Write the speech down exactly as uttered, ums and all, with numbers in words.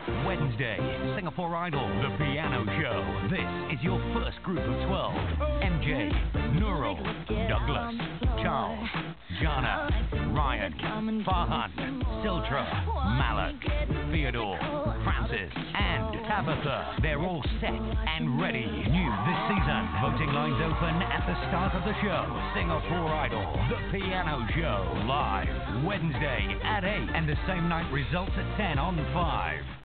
Wednesday, Singapore Idol, the piano show. This is your first group of twelve. M J, Nurul, Douglas, Charles, Jana, Ryan, Farhan, Siltra, Malak, Theodore, Francis, and Tabitha. They're all set and ready. New this season. Voting lines open at the start of the show. Singapore Idol, the piano show. Live Wednesday at eight and the same night results at ten on five.